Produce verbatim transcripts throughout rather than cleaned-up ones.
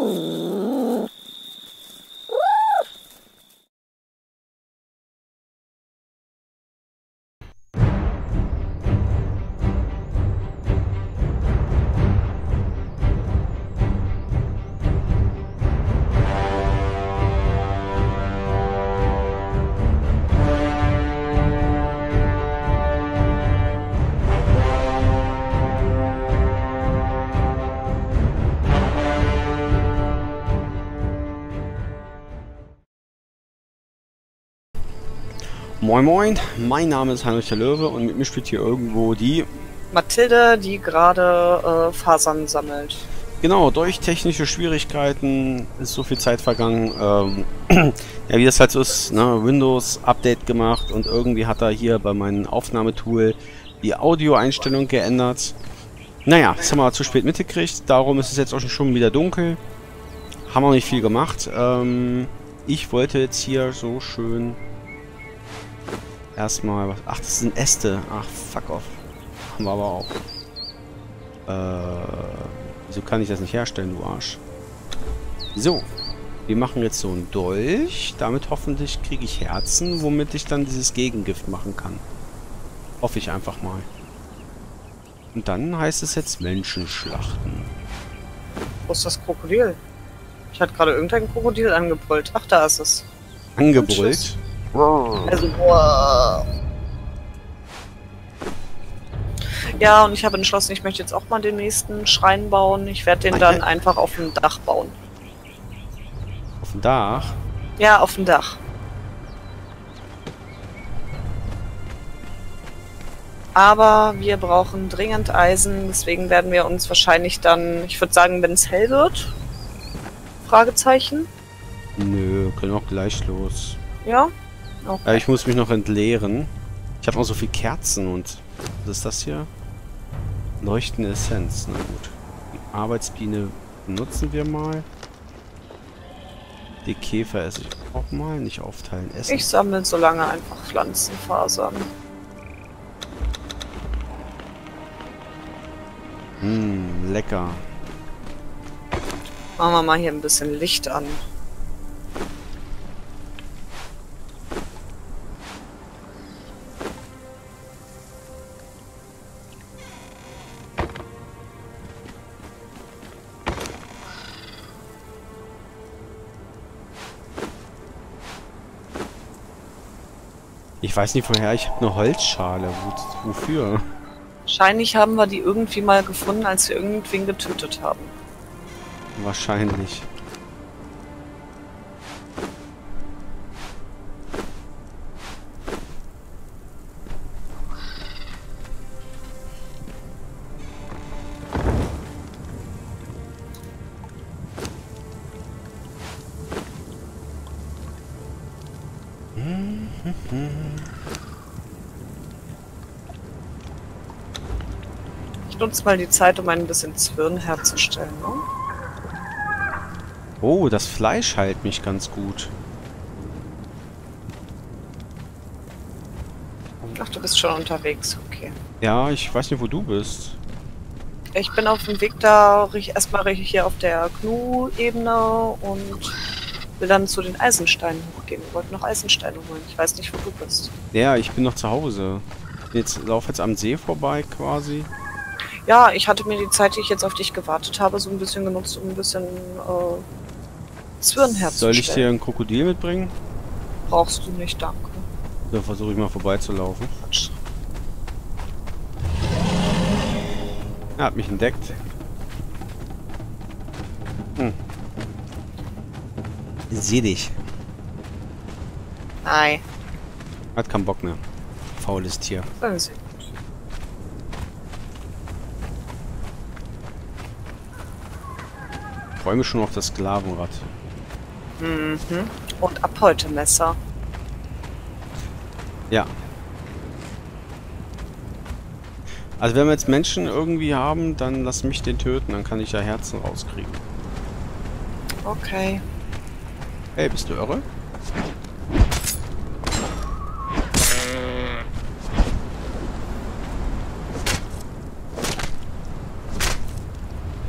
Moin Moin, mein Name ist Heinrich der Löwe und mit mir spielt hier irgendwo die Mathilde, die gerade äh, Fasern sammelt. Genau, durch technische Schwierigkeiten ist so viel Zeit vergangen. Ähm, ja, wie das halt so ist, ne? Windows Update gemacht und irgendwie hat er hier bei meinem Aufnahmetool die Audioeinstellung geändert. Naja, das haben wir zu spät mitgekriegt, darum ist es jetzt auch schon wieder dunkel. Haben wir nicht viel gemacht. Ähm, ich wollte jetzt hier so schön erstmal was. Ach, das sind Äste. Ach, fuck off. Haben wir aber auch. Äh, wieso kann ich das nicht herstellen, du Arsch? So. Wir machen jetzt so einen Dolch. Damit hoffentlich kriege ich Herzen, womit ich dann dieses Gegengift machen kann. Hoffe ich einfach mal. Und dann heißt es jetzt Menschen schlachten. Wo ist das Krokodil? Ich hatte gerade irgendein Krokodil angebrüllt. Ach, da ist es. Angebrüllt? Also, wow. Ja, und ich habe entschlossen, ich möchte jetzt auch mal den nächsten Schrein bauen. Ich werde den dann einfach auf dem Dach bauen. Auf dem Dach? Ja, auf dem Dach. Aber wir brauchen dringend Eisen, deswegen werden wir uns wahrscheinlich dann, ich würde sagen, wenn es hell wird, Fragezeichen. Nö, können auch gleich los. Ja? Okay. Äh, ich muss mich noch entleeren. Ich habe noch so viel Kerzen und... Was ist das hier? Leuchtende Essenz. Na gut. Die Arbeitsbiene nutzen wir mal. Die Käfer esse ich auch mal. Nicht aufteilen, essen. Ich sammle so lange einfach Pflanzenfasern. Hm, lecker. Machen wir mal hier ein bisschen Licht an. Ich weiß nicht woher, ich habe eine Holzschale. Wo, wofür? Wahrscheinlich haben wir die irgendwie mal gefunden, als wir irgendwen getötet haben. Wahrscheinlich. Ich nutze mal die Zeit, um ein bisschen Zwirn herzustellen. Ne? Oh, das Fleisch heilt mich ganz gut. Ach, du bist schon unterwegs, okay. Ja, ich weiß nicht, wo du bist. Ich bin auf dem Weg da, erstmal hier auf der Gnu-Ebene und will dann zu den Eisensteinen hochgehen. Wir wollten noch Eisensteine holen. Ich weiß nicht, wo du bist. Ja, ich bin noch zu Hause. Jetzt laufe jetzt am See vorbei quasi. Ja, ich hatte mir die Zeit, die ich jetzt auf dich gewartet habe, so ein bisschen genutzt, um ein bisschen äh, Zwirn herzustellen. Soll ich dir ein Krokodil mitbringen? Brauchst du nicht, danke. Da versuche ich mal vorbeizulaufen. Quatsch. Er hat mich entdeckt. Hm. Ich seh dich. Nein. Hat keinen Bock mehr. Faules Tier. Dann ist gut. Ich freue mich schon auf das Sklavenrad. Mhm. Und ab heute Messer. Ja. Also wenn wir jetzt Menschen irgendwie haben, dann lass mich den töten, dann kann ich ja Herzen rauskriegen. Okay. Hey, bist du irre?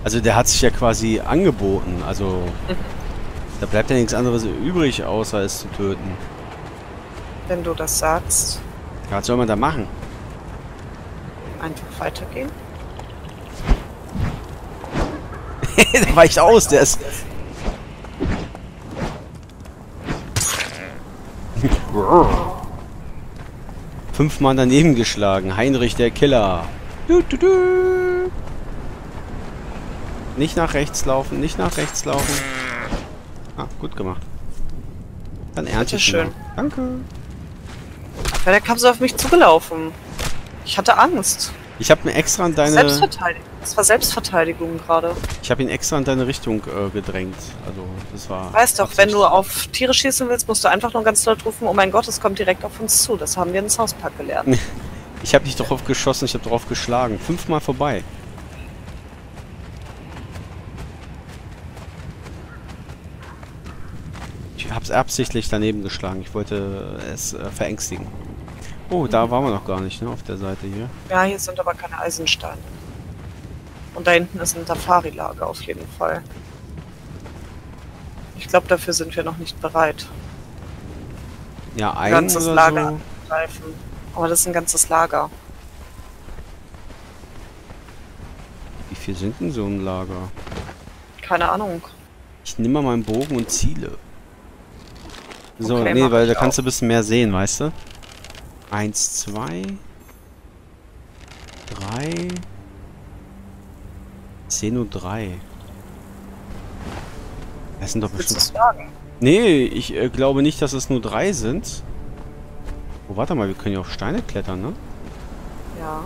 Also der hat sich ja quasi angeboten. Also Mhm. da bleibt ja nichts anderes übrig, außer es zu töten. Wenn du das sagst, Ja, was soll man da machen? einfach weitergehen. Der weicht aus, der ist... Fünfmal daneben geschlagen. Heinrich der Killer. Du, du, du. Nicht nach rechts laufen, nicht nach rechts laufen. Ah, gut gemacht. Dann ernte ich ihn Bitteschön. mal. Danke. Weil der kam so auf mich zugelaufen. Ich hatte Angst. Ich habe mir extra an deine... Selbstverteidigung. Das war Selbstverteidigung gerade. Ich habe ihn extra in deine Richtung äh, gedrängt. Also, das war... Weißt doch, wenn Absicht. du auf Tiere schießen willst, musst du einfach nur ganz laut rufen, oh mein Gott, es kommt direkt auf uns zu. Das haben wir in South Park gelernt. Ich habe nicht drauf geschossen, ich habe drauf geschlagen. Fünfmal vorbei. Ich habe es absichtlich daneben geschlagen. Ich wollte es äh, verängstigen. Oh, da waren wir noch gar nicht, ne? Auf der Seite hier. Ja, hier sind aber keine Eisensteine. Und da hinten ist ein Tafari-Lager auf jeden Fall. Ich glaube, dafür sind wir noch nicht bereit. Ja, Ein ein ganzes oder Lager so. angreifen. Aber das ist ein ganzes Lager. Wie viel sind denn so ein Lager? Keine Ahnung. Ich nehme mal meinen Bogen und ziele. So, Okay, nee, mach weil da ich kannst du auch. ein bisschen mehr sehen, weißt du? Eins, zwei, drei. Ich sehe nur drei. Das sind doch Willst du bestimmt... es sagen? Nee, ich äh, glaube nicht, dass es nur drei sind. Oh, warte mal, wir können ja auf Steine klettern, ne? Ja.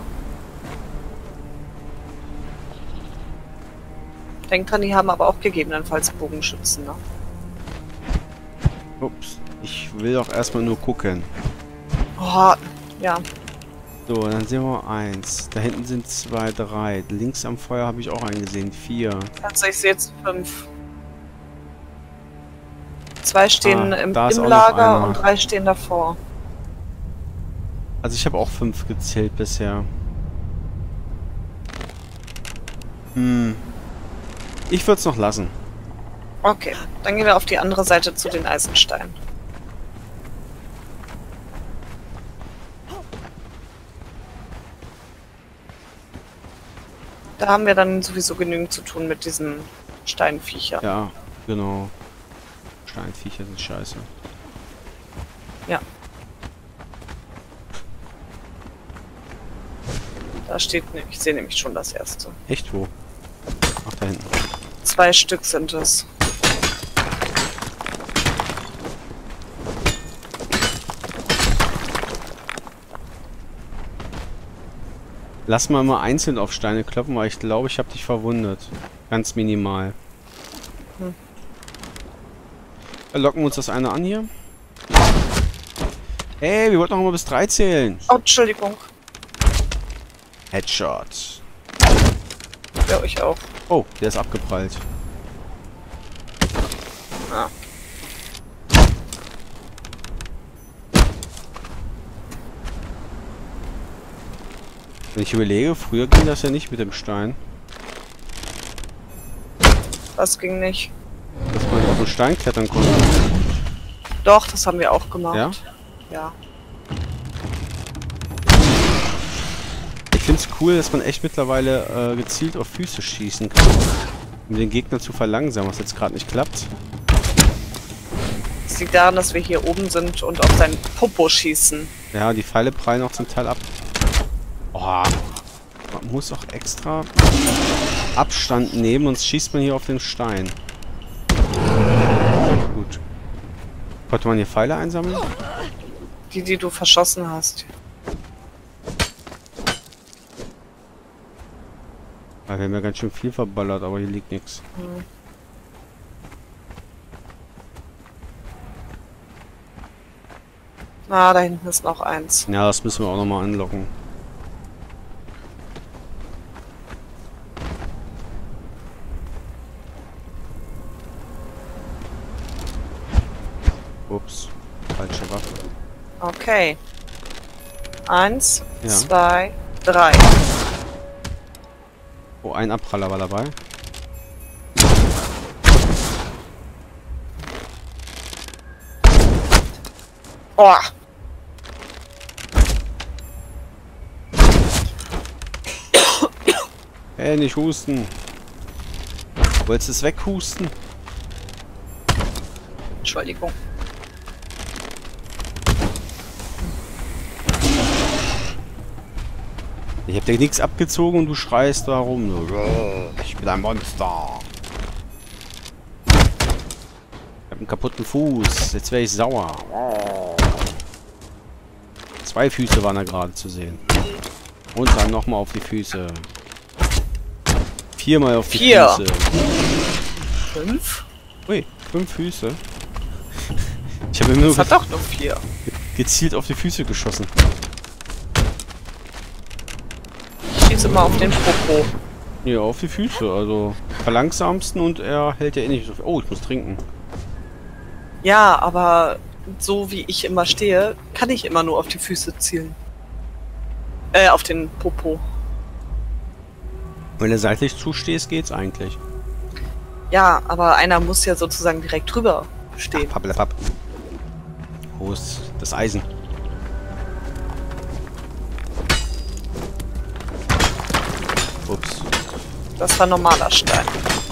Denk dran, die haben aber auch gegebenenfalls Bogenschützen, ne? Ups. Ich will doch erstmal nur gucken. Oh, ja. So, dann sehen wir eins. Da hinten sind zwei, drei. Links am Feuer habe ich auch einen gesehen. Vier. Also ich sehe jetzt fünf. Zwei stehen Ah, im, da ist im auch noch Lager einer. und drei stehen davor. Also ich habe auch fünf gezählt bisher. Hm. Ich würde es noch lassen. Okay, dann gehen wir auf die andere Seite zu den Eisensteinen. Da haben wir dann sowieso genügend zu tun mit diesen Steinviecher. Ja, genau. Steinviecher sind scheiße. Ja. Da steht, ne, ich sehe nämlich schon das erste. Echt wo? Ach, da hinten. Zwei Stück sind es. Lass mal mal einzeln auf Steine klopfen, weil ich glaube, ich habe dich verwundet. Ganz minimal. Hm. Locken wir uns das eine an hier. Hey, wir wollten noch mal bis drei zählen. Oh, Entschuldigung. Headshot. Ja, ich auch. Oh, der ist abgeprallt. Ah. Wenn ich überlege, früher ging das ja nicht mit dem Stein. Das ging nicht. Dass man auf den Stein klettern konnte. Doch, das haben wir auch gemacht. Ja? Ja. Ich finde es cool, dass man echt mittlerweile äh, gezielt auf Füße schießen kann. Um den Gegner zu verlangsamen, was jetzt gerade nicht klappt. Es liegt daran, dass wir hier oben sind und auf seinen Popo schießen. Ja, die Pfeile prallen auch zum Teil ab. Oh, man muss auch extra Abstand nehmen, sonst schießt man hier auf den Stein. Gut. Konnte man hier Pfeile einsammeln? Die, die du verschossen hast. Ja, wir haben ja ganz schön viel verballert, aber hier liegt nichts. Hm. Ah, da hinten ist noch eins. Ja, das müssen wir auch nochmal anlocken. Ups, falsche Waffe. Okay. Eins, Ja. zwei, drei. Oh, ein Abpraller war dabei. Oh. Hey, nicht husten. Wolltest du es weghusten? Entschuldigung. Ich hab dir nichts abgezogen und du schreist da rum. Ich bin ein Monster. Ich hab einen kaputten Fuß. Jetzt wäre ich sauer. Zwei Füße waren da gerade zu sehen. Und dann nochmal auf die Füße. Viermal auf die Vier. Füße. Fünf? Ui, fünf Füße. Ich habe mir nur Das hat doch nur vier. gezielt auf die Füße geschossen. Ich schieße mal auf den Popo. Ja, auf die Füße. Also verlangsamsten und er hält ja eh nicht so viel. Oh, ich muss trinken. Ja, aber so wie ich immer stehe, kann ich immer nur auf die Füße zielen. Äh, auf den Popo. Wenn du seitlich zustehst, geht's eigentlich. Ja, aber einer muss ja sozusagen direkt drüber stehen. Ach, papp. Wo ist das Eisen? Ups. Das war normaler Stein.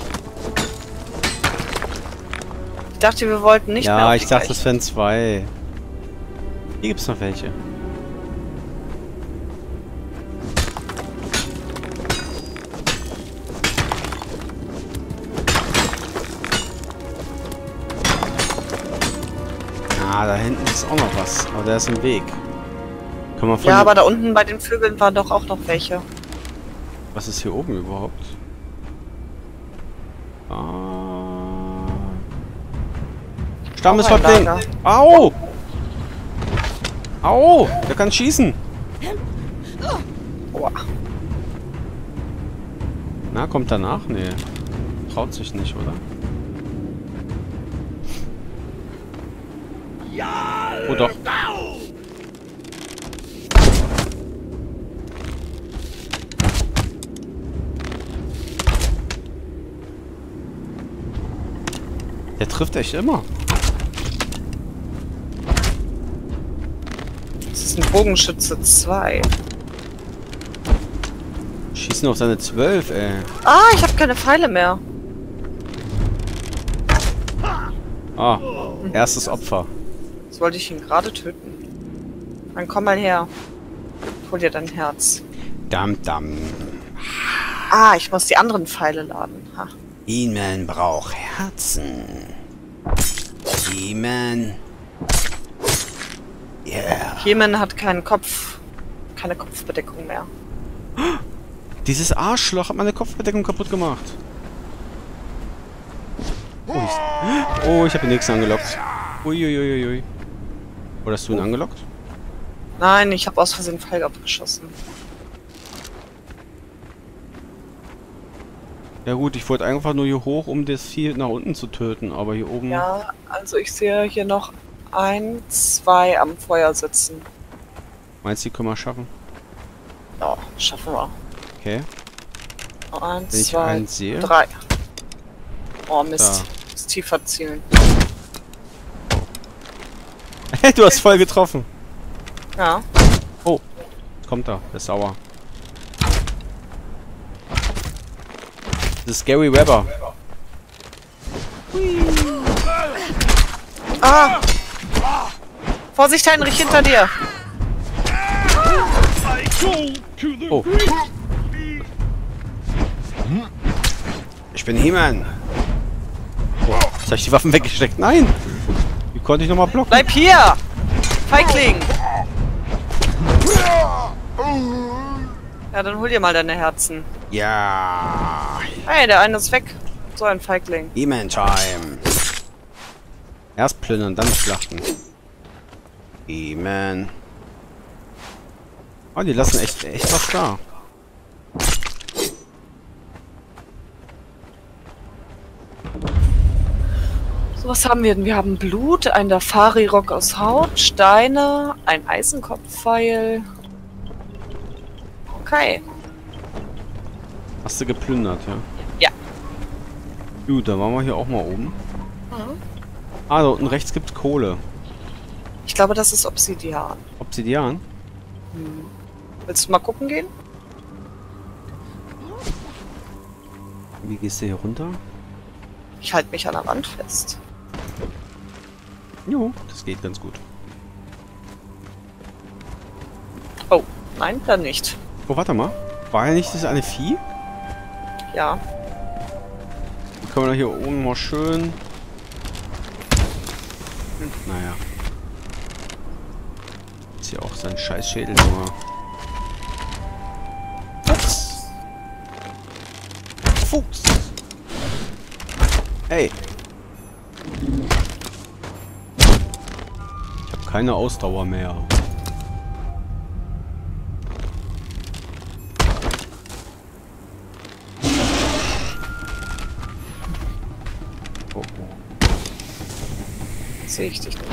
Ich dachte, wir wollten nicht mehr Ja, auf ich die dachte, gleiche. es wären zwei. Hier gibt's noch welche. Ah, da hinten ist auch noch was. Aber der ist im Weg. Kann man von Ja, hier- aber da unten bei den Vögeln waren doch auch noch welche. Was ist hier oben überhaupt? Ah. Stammeshäuptling! Lager. Au! Au! Der kann schießen! Boah. Na, kommt danach? Nee. Traut sich nicht, oder? Oh doch. Der trifft echt immer. Das ist ein Bogenschütze zwei. Schießen auf seine zwölf, ey. Ah, ich habe keine Pfeile mehr. Ah, erstes Opfer. Jetzt wollte ich ihn gerade töten. Dann komm mal her. Ich hol dir dein Herz. Dam, dam. Ah, ich muss die anderen Pfeile laden. Ha. He-Man braucht Herzen. He-Man. Yeah. Hemen hat keinen Kopf. Keine Kopfbedeckung mehr. Dieses Arschloch hat meine Kopfbedeckung kaputt gemacht. Oh, ich, oh, ich habe den nächsten angelockt. Uiuiuiui. Oder hast du ihn angelockt? Nein, ich habe aus Versehen Pfeil abgeschossen. Ja gut, ich wollte einfach nur hier hoch, um das Vieh nach unten zu töten, aber hier oben... Ja, also ich sehe hier noch ein, zwei am Feuer sitzen. Meinst du, die können wir schaffen? Ja, schaffen wir. Okay. Eins, Wenn ich zwei, einen sehe. drei. Oh Mist. Da. Muss tiefer zielen. Hey, du hast voll getroffen. Ja. Oh, kommt da. Der ist sauer. Das ist Gary Webber. Ah! Vorsicht, Heinrich, hinter dir! Oh. Ich bin He-Man. Oh, jetzt habe ich die Waffen weggesteckt. Nein! Wie konnte ich nochmal blocken? Bleib hier! Feigling! Ja, dann hol dir mal deine Herzen. Ja. Hey, der eine ist weg. So ein Feigling. He-Man-Time. Erst plündern, dann schlachten. He-Man. Oh, die lassen echt, echt was da. So, was haben wir denn? Wir haben Blut, ein Dafari-Rock aus Haut, Steine, ein Eisenkopfpfeil. Okay. Hast du geplündert, ja? Ja. Gut, dann waren wir hier auch mal oben. Mhm. Ah, da unten rechts gibt's Kohle. Ich glaube, das ist Obsidian. Obsidian? Hm. Willst du mal gucken gehen? Wie gehst du hier runter? Ich halte mich an der Wand fest. Jo, das geht ganz gut. Oh, nein, dann nicht. Oh, warte mal. War ja nicht das eine Vieh? Ja. Dann können wir doch hier oben mal schön... Hm, naja. Ist hier auch sein scheiß Schädel nur. Fuchs! Fuchs! Hey! Ich habe keine Ausdauer mehr. Oh, oh. Sehe ich dich nicht.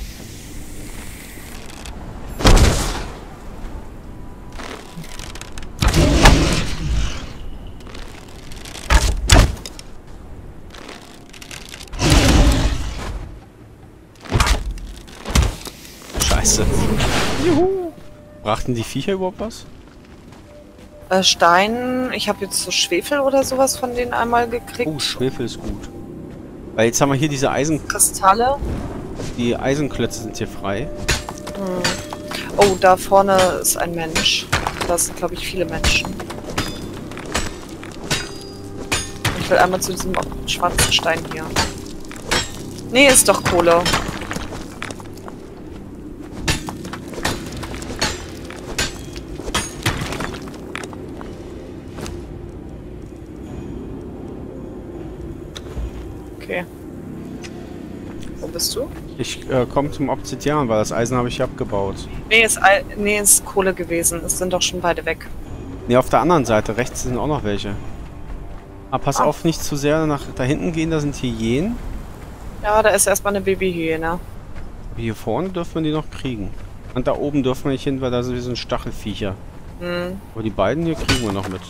Scheiße. Juhu. Brachten die Viecher überhaupt was? Äh, Stein, ich habe jetzt so Schwefel oder sowas von denen einmal gekriegt. Oh, Schwefel ist gut. Weil jetzt haben wir hier diese Eisen... Kristalle. Die Eisenklötze sind hier frei. Hm. Oh, da vorne ist ein Mensch. Da sind, glaube ich, viele Menschen. Ich will einmal zu diesem schwarzen Stein hier. Nee, ist doch Kohle. Okay. Wo bist du? Ich äh, komme zum Obsidian, weil das Eisen habe ich abgebaut. Nee ist, Ei- nee, ist Kohle gewesen. Es sind doch schon beide weg. Ne, auf der anderen Seite, rechts sind auch noch welche. Aber pass Ah. auf, nicht zu sehr nach da hinten gehen, da sind Hyänen. Ja, da ist erstmal eine Babyhyäne. Hier vorne dürfen wir die noch kriegen. Und da oben dürfen wir nicht hin, weil da sind so Stachelviecher. Hm. Aber die beiden hier kriegen wir noch mit.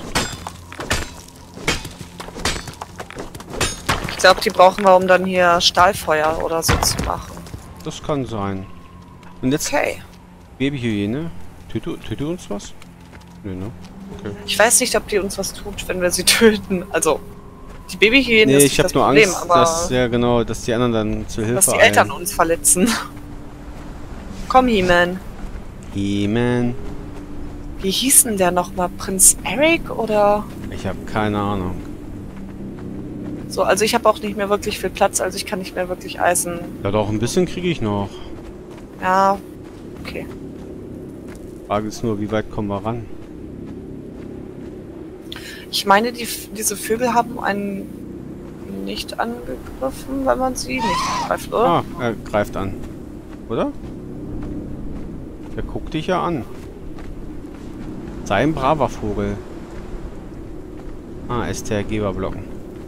Ich glaube, die brauchen wir, um dann hier Stahlfeuer oder so zu machen. Das kann sein. Und jetzt Okay. Babyhyäne. Tut, tut uns was? Nö, ne? Okay. Ich weiß nicht, ob die uns was tut, wenn wir sie töten. Also, die Babyhyäne Nee, ist ich nicht habe das nur Problem, Angst, aber dass, ja genau, dass die anderen dann zur Hilfe dass die Eltern eilen. uns verletzen. Komm, He-Man. He-Man. Wie hieß denn der nochmal? Prinz Eric oder Ich habe keine Ahnung. so? Also ich habe auch nicht mehr wirklich viel Platz, also ich kann nicht mehr wirklich Eisen. Ja doch, ein bisschen kriege ich noch. Ja, okay. Frage ist nur, wie weit kommen wir ran? Ich meine, die, diese Vögel haben einen nicht angegriffen, wenn man sie nicht angreift, oder? Ah, er greift an. Oder? Der guckt dich ja an. Sei ein braver Vogel. Ah, S T R Geberblocken.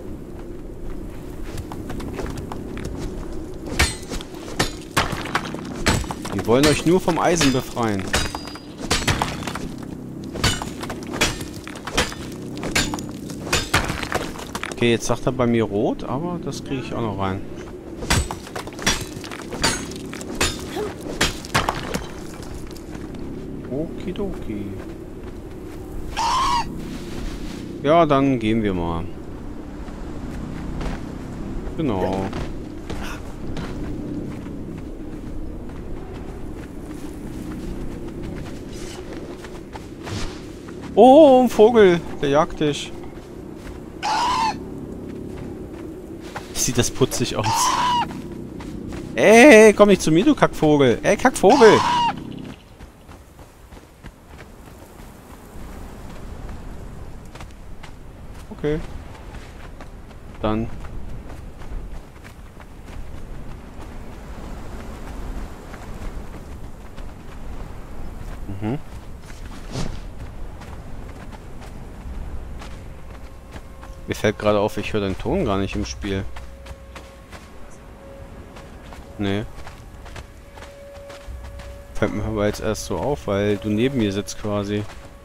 Wir wollen euch nur vom Eisen befreien. Okay, jetzt sagt er bei mir rot, aber das kriege ich auch noch rein. Okidoki. Ja, dann gehen wir mal. Genau. Oh, ein Vogel. Der jagt dich. Sieht das putzig aus. Ey, komm nicht zu mir, du Kackvogel. Ey, Kackvogel. Okay. Dann. Mhm. Mir fällt gerade auf, ich höre deinen Ton gar nicht im Spiel. Nee. Fällt mir aber jetzt erst so auf, weil du neben mir sitzt quasi.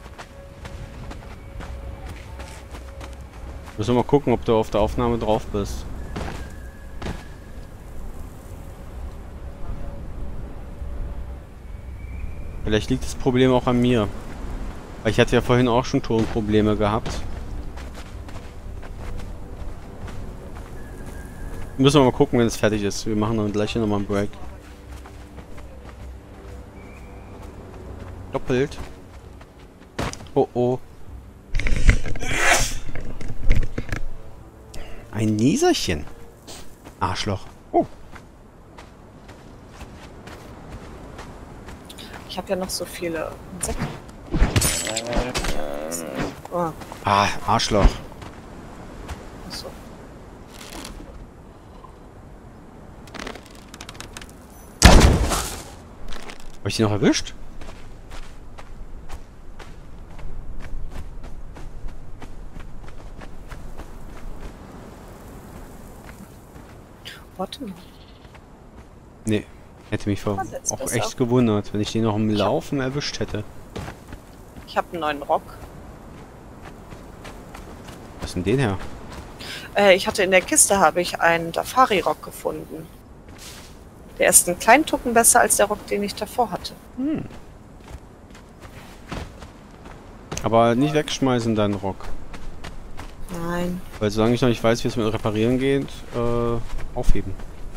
Müssen wir mal gucken, ob du auf der Aufnahme drauf bist. Vielleicht liegt das Problem auch an mir. Weil ich hatte ja vorhin auch schon Tonprobleme gehabt. Müssen wir mal gucken, wenn es fertig ist. Wir machen dann gleich hier nochmal einen Break. Doppelt. Oh oh. Ein Nieserchen. Arschloch. Oh. Ich habe ja noch so viele Insekten. Oh, Ah, Arschloch. achso. Habe ich die noch erwischt? Warte mal. Nee. Hätte mich vor Ah, das ist auch besser. echt gewundert, wenn ich den noch im Laufen erwischt hätte. Ich habe einen neuen Rock. Was ist denn den her? Äh, ich hatte in der Kiste habe ich einen Dafari-Rock gefunden. Der ist einen kleinen Tucken besser als der Rock, den ich davor hatte. Hm. Aber nicht wegschmeißen, deinen Rock. Nein. Weil solange ich noch nicht weiß, wie es mit Reparieren geht, äh, aufheben.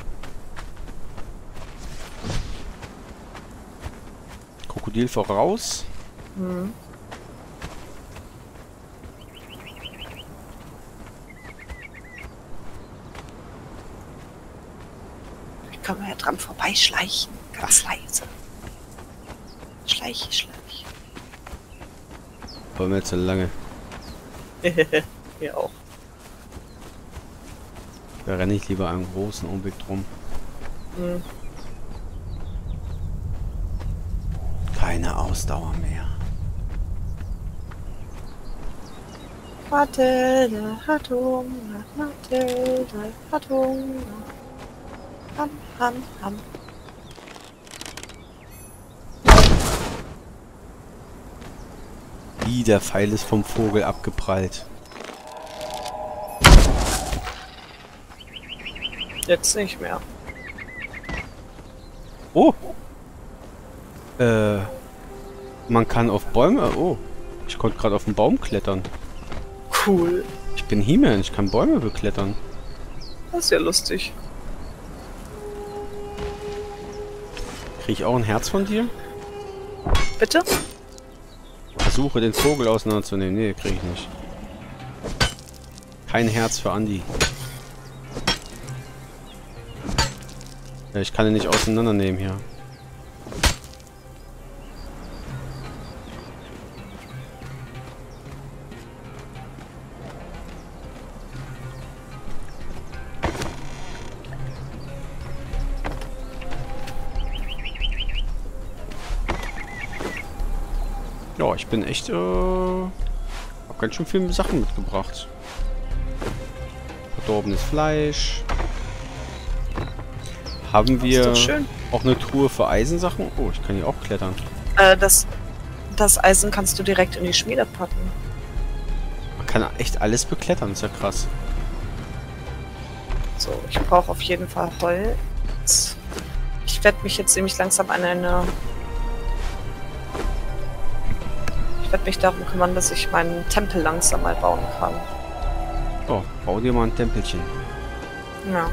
Krokodil voraus. Hm. Ich kann mal ja dran vorbeischleichen. Ganz leise. Schleiche, schleiche. Wollen wir jetzt so lange. Mir auch. Da renne ich lieber einen großen Umweg drum. Hm. Keine Ausdauer mehr. Mathilde hat Hunger, Mathilde hat Hunger. Ham, ham, ham. Wie, der Pfeil ist vom Vogel abgeprallt. Jetzt nicht mehr. Oh! Äh, man kann auf Bäume... Oh, ich konnte gerade auf den Baum klettern. Cool. Ich bin He-Man, ich kann Bäume beklettern. Das ist ja lustig. Krieg ich auch ein Herz von dir? Bitte? Versuche den Vogel auseinanderzunehmen. Nee, krieg ich nicht. Kein Herz für Andi. Ja, ich kann ihn nicht auseinandernehmen hier. Ja, ich bin echt, äh... hab ganz schön viele Sachen mitgebracht. Verdorbenes Fleisch. Haben wir ist doch schön. auch eine Truhe für Eisensachen? Oh, ich kann hier auch klettern. Äh, das, das Eisen kannst du direkt in die Schmiede packen. Man kann echt alles beklettern, ist ja krass. So, ich brauche auf jeden Fall Holz. Ich werde mich jetzt nämlich langsam an eine... Ich werde mich darum kümmern, dass ich meinen Tempel langsam mal bauen kann. Oh, bau dir mal ein Tempelchen. Ja.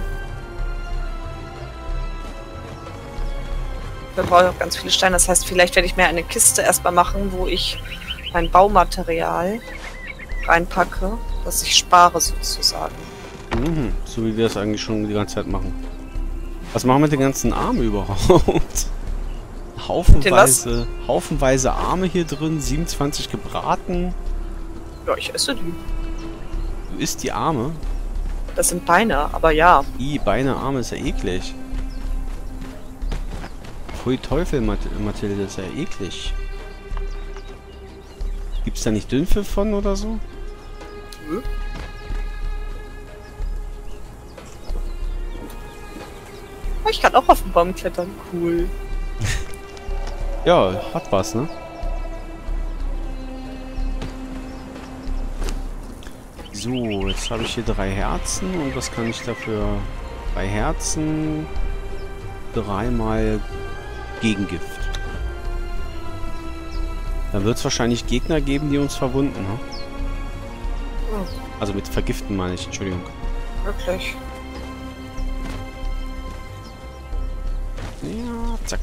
Wir brauchen auch ganz viele Steine. Das heißt, vielleicht werde ich mir eine Kiste erstmal machen, wo ich mein Baumaterial reinpacke, dass ich spare sozusagen. Mhm, so wie wir es eigentlich schon die ganze Zeit machen. Was machen wir mit den ganzen Armen überhaupt? Haufenweise, haufenweise Arme hier drin, siebenundzwanzig gebraten. Ja, ich esse die. Du isst die Arme? Das sind Beine, aber ja. I, Beine, Arme ist ja eklig. Pfui Teufel, Mat Mathilde, ist ja eklig. Gibt's da nicht Dünnpfiff von oder so? Hm? Oh, ich kann auch auf den Baum klettern. Cool. Ja, hat was, ne? So, jetzt habe ich hier drei Herzen und was kann ich dafür? Drei Herzen, dreimal Gegengift. Dann wird es wahrscheinlich Gegner geben, die uns verwunden, ne? Hm, Also mit vergiften meine ich, Entschuldigung. wirklich. Ja, zack.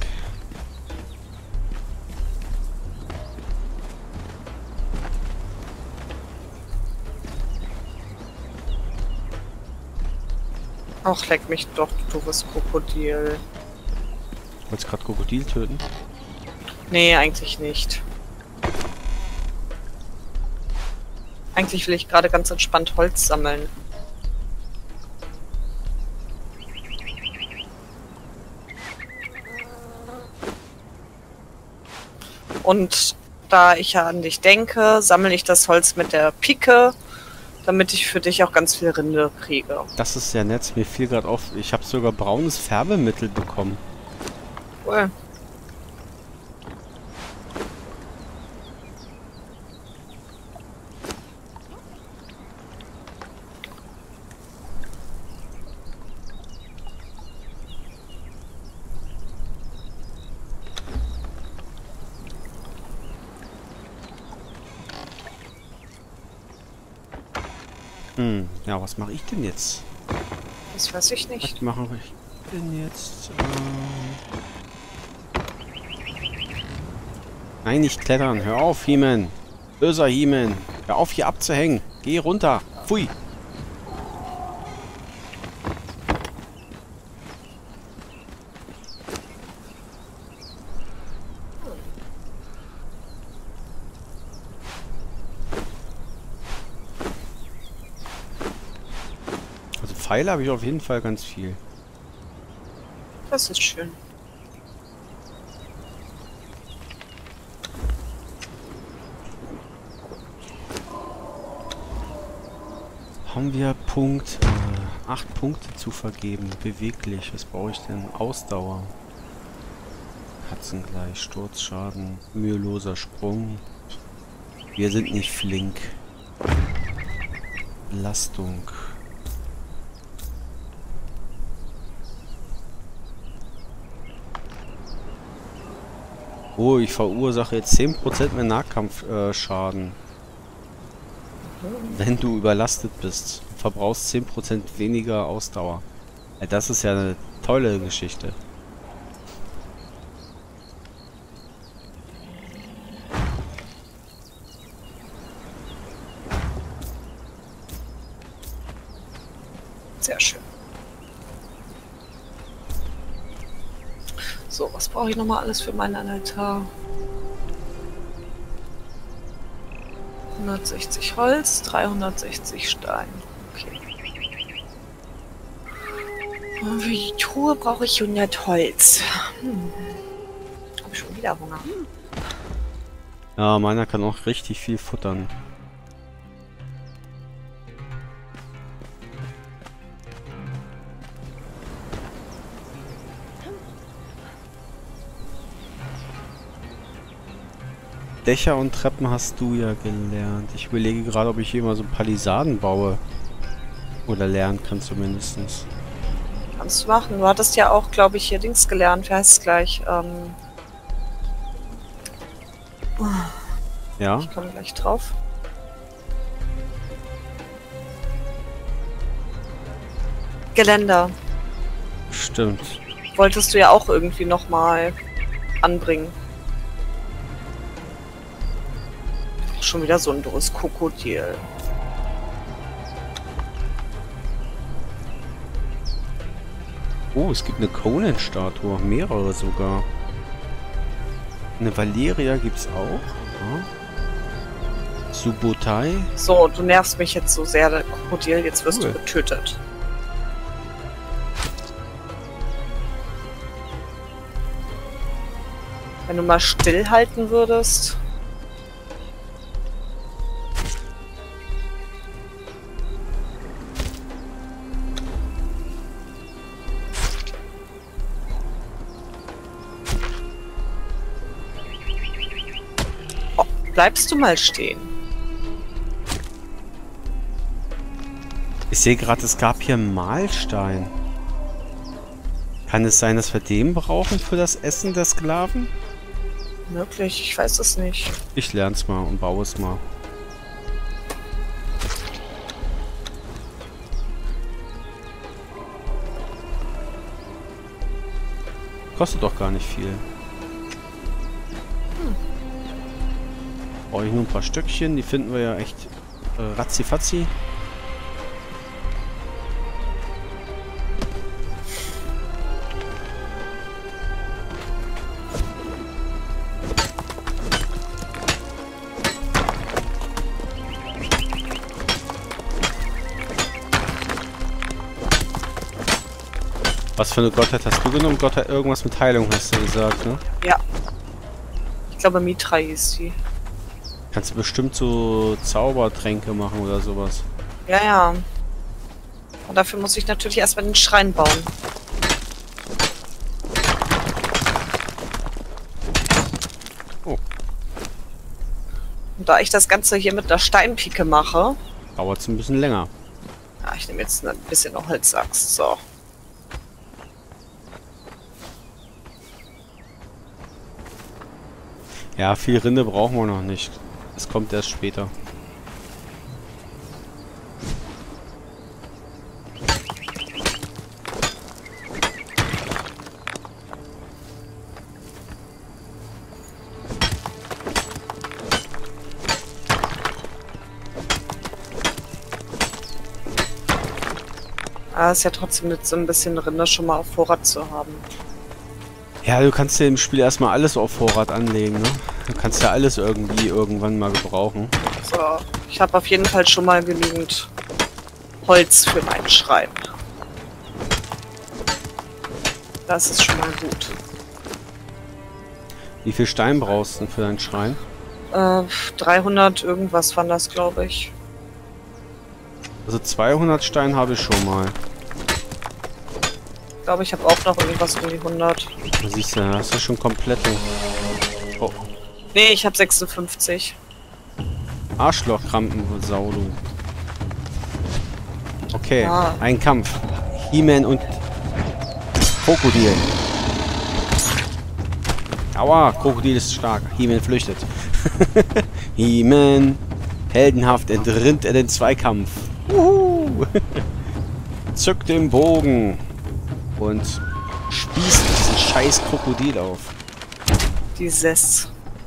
Ach, leck mich doch, du doofes Krokodil. Wolltest gerade Krokodil töten? Nee, eigentlich nicht. Eigentlich will ich gerade ganz entspannt Holz sammeln. Und da ich ja an dich denke, sammle ich das Holz mit der Pike, damit ich für dich auch ganz viel Rinde kriege. Das ist sehr nett. Mir fiel gerade auf, ich habe sogar braunes Färbemittel bekommen. Cool. Hm, ja, was mache ich denn jetzt? Das weiß ich nicht. Was mache ich denn jetzt? Ähm Nein, nicht klettern. Hör auf, He-Man. Böser He-Man. Hör auf, hier abzuhängen. Geh runter. Pfui. Also Pfeile habe ich auf jeden Fall ganz viel. Das ist schön. Haben wir Punkt, äh, acht Punkte zu vergeben. Beweglich. Was brauche ich denn? Ausdauer. Katzengleich. Sturzschaden. Müheloser Sprung. Wir sind nicht flink. Belastung. Oh, ich verursache jetzt zehn Prozent mehr Nahkampfschaden. Äh, Wenn du überlastet bist. Verbrauchst zehn Prozent weniger Ausdauer. Ja, das ist ja eine tolle Geschichte. Sehr schön. So, was brauche ich nochmal alles für meinen Altar? hundertsechzig Holz, dreihundertsechzig Stein. Okay. Und für die Truhe brauche ich hundert Holz. Hm. Habe ich schon wieder Hunger. Ja, meiner kann auch richtig viel futtern. Dächer und Treppen hast du ja gelernt. Ich überlege gerade, ob ich hier mal so Palisaden baue. Oder lernen kann zumindest. Kannst du machen. Du hattest ja auch, glaube ich, hier Dings gelernt. Wie heißt es gleich? Ähm Ja? Ich komme gleich drauf. Geländer. Stimmt. Wolltest du ja auch irgendwie nochmal anbringen. Schon wieder so ein doofes Krokodil. Oh, es gibt eine Conan-Statue. Mehrere sogar. Eine Valeria gibt's auch. Ja. Subotai. So, du nervst mich jetzt so sehr, der Krokodil. Jetzt wirst Cool. du getötet. Wenn du mal stillhalten würdest. Oh, bleibst du mal stehen. Ich sehe gerade, es gab hier einen Mahlstein. Kann es sein, dass wir den brauchen für das Essen der Sklaven? Möglich, ich weiß es nicht. Ich lern's mal und baue es mal. Kostet doch gar nicht viel. Hm. Brauche ich nur ein paar Stückchen, die finden wir ja echt äh, ratzifatzi. Was für eine Gottheit hast du genommen? Gottheit, irgendwas mit Heilung hast du gesagt, ne? Ja. Ich glaube Mitra hieß sie. Kannst du bestimmt so Zaubertränke machen oder sowas. Ja, ja. Und dafür muss ich natürlich erstmal den Schrein bauen. Oh. Und da ich das Ganze hier mit der Steinpike mache... Dauert es ein bisschen länger. Ja, ich nehme jetzt ein bisschen noch Holzaxt. So. Ja, viel Rinde brauchen wir noch nicht. Es kommt erst später. Aber es ist ja trotzdem jetzt so ein bisschen Rinde schon mal auf Vorrat zu haben. Ja, du kannst ja im Spiel erstmal alles auf Vorrat anlegen, ne? Du kannst ja alles irgendwie irgendwann mal gebrauchen. So, ich habe auf jeden Fall schon mal genügend Holz für meinen Schrein. Das ist schon mal gut. Wie viel Stein brauchst du denn für deinen Schrein? Äh, dreihundert irgendwas waren das, glaube ich. Also zweihundert Stein habe ich schon mal. Ich glaube, ich habe auch noch irgendwas um die hundert. Da siehst du, da hast du schon komplette. Oh. Nee, ich habe sechsundfünfzig. Arschlochkrampen, Sau, du. Okay, Ah. ein Kampf. He-Man und Krokodil. Aua, Krokodil ist stark. He-Man flüchtet. He-Man. Heldenhaft entrinnt er den Zweikampf. Uhu. Zückt den Bogen. Und spießt diesen scheiß Krokodil auf. Dieses.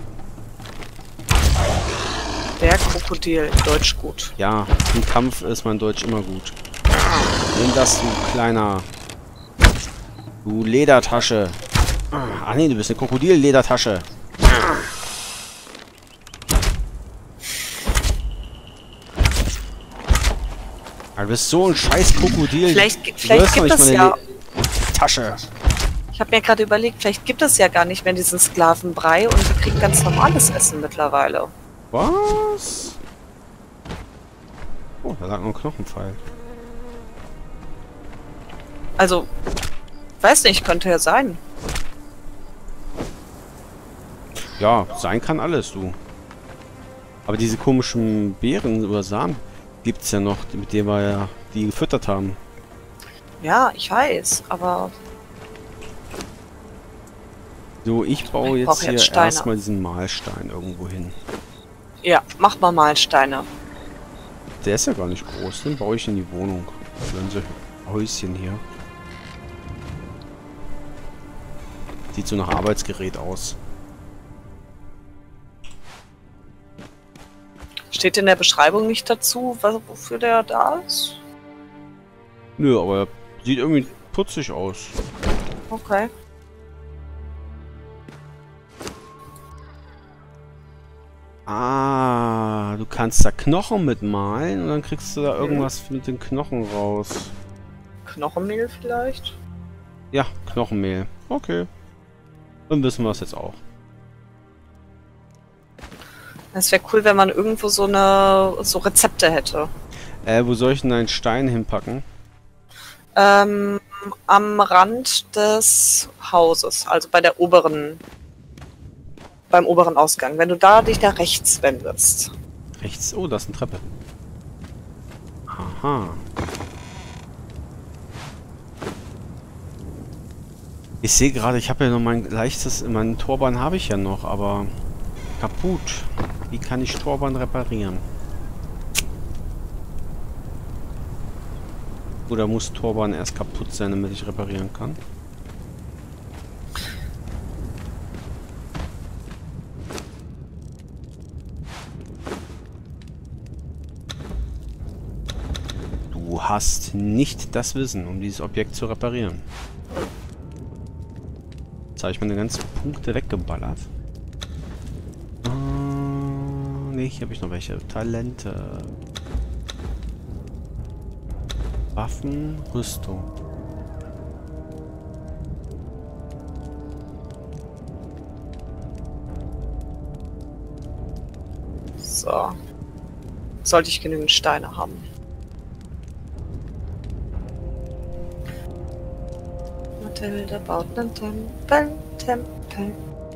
Der Krokodil, Deutsch gut. Ja, im Kampf ist mein Deutsch immer gut. Nimm das, du kleiner... Du Ledertasche. Ach nee, du bist eine Krokodil-Ledertasche. Ah, du bist so ein scheiß Krokodil. Vielleicht, Du vielleicht wirst doch gibt nicht es mal ja... eine Tasche. Ich habe mir gerade überlegt, vielleicht gibt es ja gar nicht mehr diesen Sklavenbrei und wir kriegen ganz normales Essen mittlerweile. Was? Oh, da lag noch ein Knochenpfeil. Also, weiß nicht, könnte ja sein. Ja, sein kann alles, du. Aber diese komischen Beeren oder Samen gibt's ja noch, mit denen wir ja die gefüttert haben. Ja, ich weiß, aber So, ich baue Ich jetzt brauch hier jetzt Steine. erstmal diesen Mahlstein irgendwo hin. ja, mach mal mal Steine. Der ist ja gar nicht groß, den baue ich in die Wohnung. So ein Häuschen hier. Sieht so nach Arbeitsgerät aus. Steht in der Beschreibung nicht dazu, was, wofür der da ist? Nö, aber sieht irgendwie putzig aus. Okay. Ah, du kannst da Knochen mitmalen und dann kriegst du da irgendwas mit den Knochen raus. Knochenmehl vielleicht? Ja, Knochenmehl. Okay. Dann wissen wir es jetzt auch. Es wäre cool, wenn man irgendwo so eine so Rezepte hätte. Äh, wo soll ich denn einen Stein hinpacken? Ähm, am Rand des Hauses, also bei der oberen, beim oberen Ausgang. Wenn du da dich nach rechts wendest. Rechts. Oh, da ist eine Treppe. Aha. Ich sehe gerade, ich habe ja noch mein leichtes, mein Torbahn habe ich ja noch, aber kaputt. Wie kann ich Torbahn reparieren? Oder muss Torbahn erst kaputt sein, damit ich reparieren kann? Du hast nicht das Wissen, um dieses Objekt zu reparieren. Jetzt habe ich meine ganzen Punkte weggeballert. Uh, ne, hier habe ich noch welche. Talente. Waffen, Rüstung. So. Sollte ich genügend Steine haben. Mathilde baut einen Tempel, Tempel.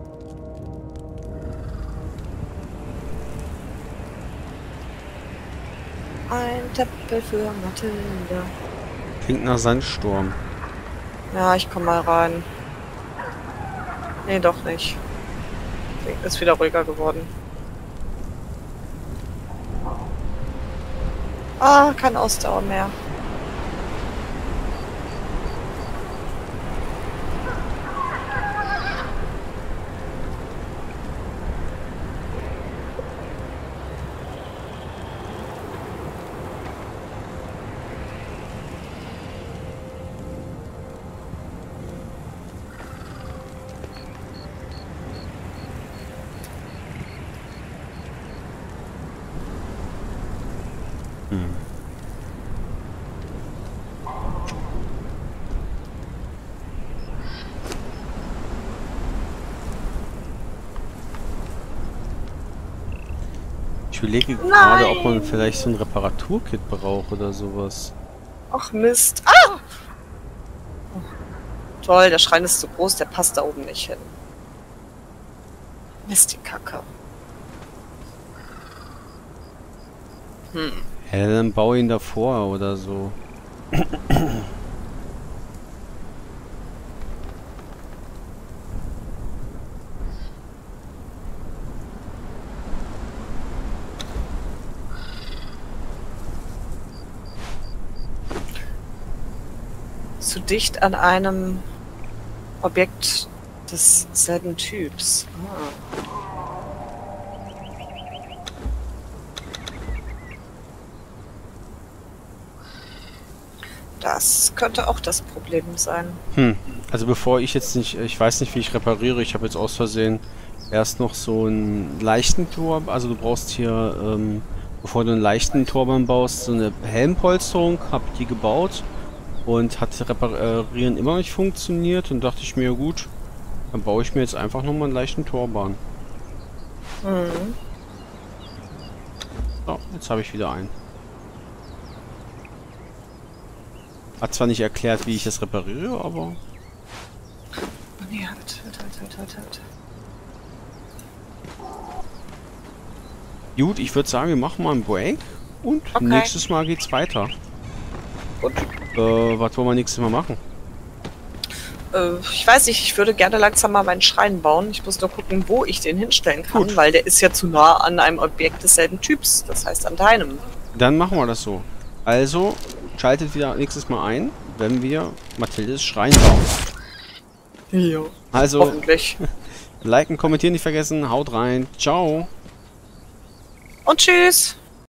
Ein Tempel für Mathilde. Klingt nach Sandsturm. Ja, ich komm mal rein. Nee, doch nicht. Ist wieder ruhiger geworden. Ah, kein Ausdauer mehr. Hm. Ich überlege gerade, ob man vielleicht so ein Reparaturkit braucht oder sowas. Ach Mist. Ah! Oh. Toll, der Schrein ist zu groß, der passt da oben nicht hin. Mist, die Kacke. Hm. Ja, dann bau ihn davor oder so. Zu dicht an einem Objekt desselben Typs. Ah. Das könnte auch das Problem sein. Hm. Also bevor ich jetzt nicht, ich weiß nicht, wie ich repariere. Ich habe jetzt aus Versehen erst noch so einen leichten Tor. Also du brauchst hier, ähm, bevor du einen leichten Turban baust, so eine Helmpolsterung. Habe die gebaut und hat reparieren immer noch nicht funktioniert. Und dachte ich mir, gut, dann baue ich mir jetzt einfach nochmal einen leichten Turban. Mhm. So, jetzt habe ich wieder einen. Hat zwar nicht erklärt, wie ich das repariere, aber... Nee, halt, halt, halt, halt, halt. Gut, ich würde sagen, wir machen mal einen Break und Okay. nächstes Mal geht's weiter. Gut. Äh, was wollen wir nächstes Mal machen? Äh, ich weiß nicht, ich würde gerne langsam mal meinen Schrein bauen. Ich muss nur gucken, wo ich den hinstellen kann, Gut. weil der ist ja zu nah an einem Objekt desselben Typs. Das heißt an deinem. Dann machen wir das so. Also, schaltet wieder nächstes Mal ein, wenn wir Mathildes Schrein bauen. Ja. Also, Hoffentlich. liken, kommentieren nicht vergessen, haut rein, ciao! Und tschüss!